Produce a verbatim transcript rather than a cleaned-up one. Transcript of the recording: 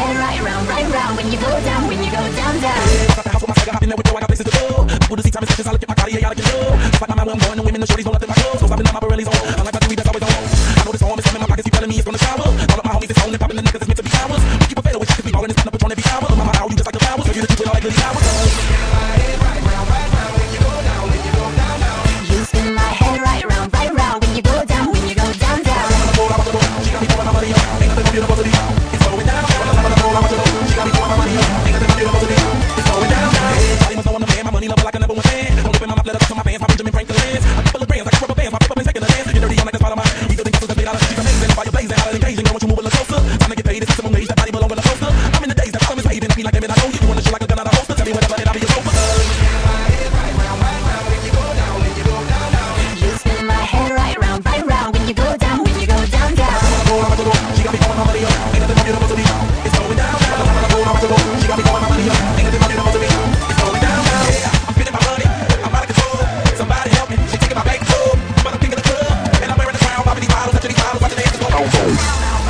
head right round, right round when you go down, when you go down, down. I got the house with my swagger, hopping there with Joe, I got places to go. People to see time and sessions, I look at my Cartier, I look at you. Just like my mind where I'm going, the women, the shorties, don't let them my clothes. So stopping at my Pirelli's on. I like my jewelry that's always on. I know this home is something in my pockets, keep telling me it's from the shower. All of my homies, it's only popping the niggas, it's meant to be ours. We keep a fatal, wish I could be ballin', it's time to Patron every hour. Look, mama, how you just like the flowers, girl, you the truth with all that goody hours. You spin my head right round, right round when you go down, when you go down, down. She got me throwing my money up, ain't nothing more beautiful to me. It's going down, she got me throwing my money up, ain't nothing more beautiful to me. It's going down, down. Charlie must know I'm the man, my money level like a number one fan. Don't open my mouth, let it up to my fans, my Benjamin Franklin lens. I'm full of brands, I got rubber bands, my paper been taking a dance. You're dirty, I'm like the spot of mine. You still think that's made out of she's amazing, fire blazing, hotter than Cajun. Girl, won't you move a little closer? Time to get paid, it's some age, that body belong on the poster. I'm in the days that time is waiting, I feel like damn it, I know you. You wanna shit like a gun out of holster, tell me whatever and I'll be your chauffeur. You spin my head right round, right round when you go down, when you go down, down. She got me throwing my money up, ain't nothing more beautiful to me. It's going down, down. She got me throwing my money up, ain't nothing more beautiful to me. It's going down, down. Yeah, I'm spending my money, I'm out of control. Somebody help me, she taking my bank too. But I'm king of the club, and I'm wearing the crown, popping these bottles, touching these bottles, watching the hands go.